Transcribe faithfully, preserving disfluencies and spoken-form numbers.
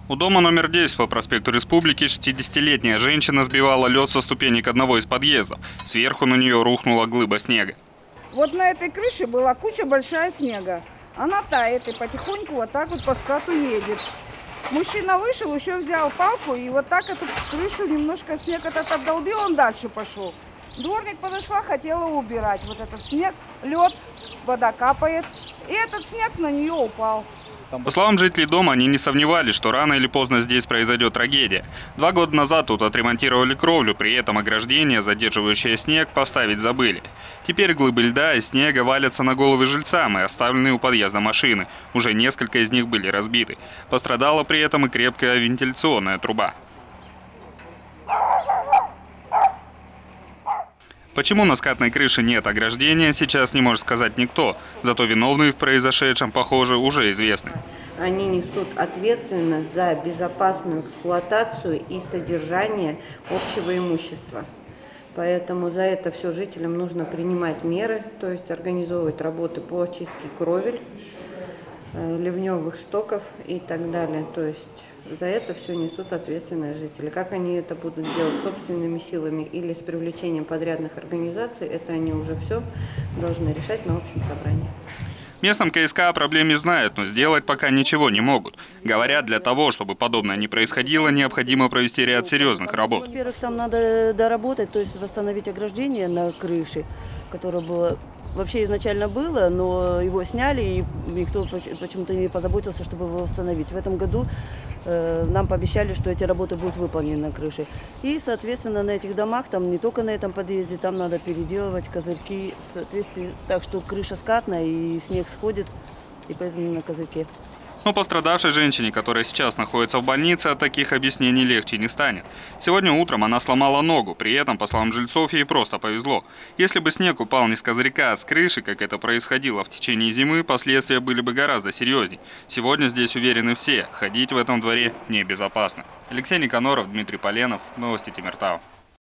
У дома номер десять по проспекту Республики шестидесятилетняя женщина сбивала лед со ступенек одного из подъездов. Сверху на нее рухнула глыба снега. Вот на этой крыше была куча большая снега. Она тает и потихоньку вот так вот по скату едет. Мужчина вышел, еще взял палку и вот так эту крышу немножко снег этот отдолбил, он дальше пошел. Дворник подошла, хотела убирать вот этот снег, лед, вода капает. И этот снег на нее упал. По словам жителей дома, они не сомневались, что рано или поздно здесь произойдет трагедия. Два года назад тут отремонтировали кровлю, при этом ограждение, задерживающее снег, поставить забыли. Теперь глыбы льда и снега валятся на головы жильцам и оставлены у подъезда машины. Уже несколько из них были разбиты. Пострадала при этом и крепкая вентиляционная труба. Почему на скатной крыше нет ограждения, сейчас не может сказать никто. Зато виновные в произошедшем, похоже, уже известны. Они несут ответственность за безопасную эксплуатацию и содержание общего имущества. Поэтому за это все жителям нужно принимать меры, то есть организовывать работы по очистке кровель, ливневых стоков и так далее. То есть за это все несут ответственные жители. Как они это будут делать собственными силами или с привлечением подрядных организаций, это они уже все должны решать на общем собрании. В местном ка эс ка о проблеме знают, но сделать пока ничего не могут. Говорят, для того, чтобы подобное не происходило, необходимо провести ряд серьезных работ. Во-первых, там надо доработать, то есть восстановить ограждение на крыше, которое было вообще изначально было, но его сняли, и никто почему-то не позаботился, чтобы его восстановить. В этом году э, нам пообещали, что эти работы будут выполнены на крыше. И, соответственно, на этих домах, там не только на этом подъезде, там надо переделывать козырьки, соответственно, так что крыша скатная и снег сходит, и поэтому на козырьке. Но пострадавшей женщине, которая сейчас находится в больнице, от таких объяснений легче не станет. Сегодня утром она сломала ногу, при этом, по словам жильцов, ей просто повезло. Если бы снег упал не с козырька, а с крыши, как это происходило в течение зимы, последствия были бы гораздо серьезней. Сегодня здесь уверены все, ходить в этом дворе небезопасно. Алексей Никоноров, Дмитрий Поленов, новости Темиртау.